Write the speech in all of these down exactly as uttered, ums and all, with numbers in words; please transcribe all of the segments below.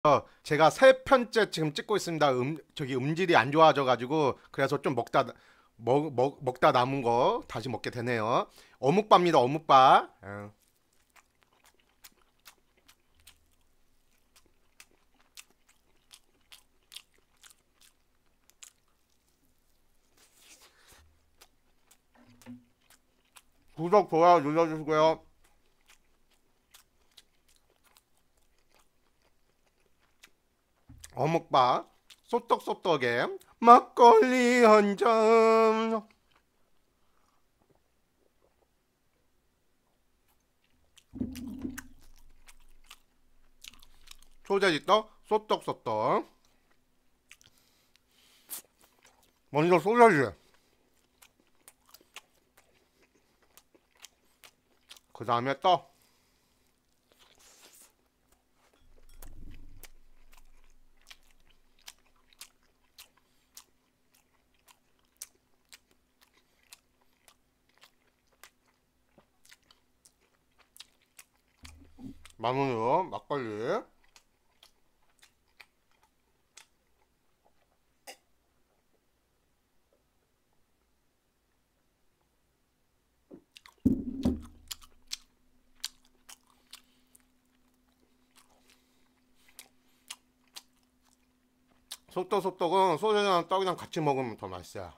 어, 제가 세 편째 지금 찍고 있습니다. 음, 저기 음질이 안 좋아져 가지고 그래서 좀 먹다 먹, 먹, 먹다 남은 거 다시 먹게 되네요. 어묵밥입니다. 어묵밥. 예. 구독, 좋아요 눌러주시고요. 어묵밥 소떡소떡에 막걸리 한 잔. 소세지 떡 소떡소떡. 먼저 소세지, 그 다음에 떡. 마무리로 막걸리. 소떡소떡은 소세지랑 떡이랑 같이 먹으면 더 맛있어요.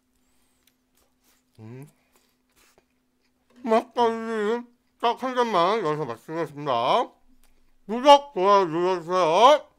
음. 막걸리 딱 한 잔만 여기서 마치겠습니다. 구독, 좋아요 눌러주세요.